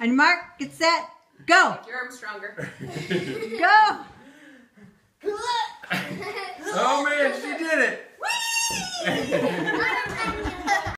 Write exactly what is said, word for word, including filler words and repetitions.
And Mark, get set, go. Make your arm stronger. Go. Oh man, she did it! Whee!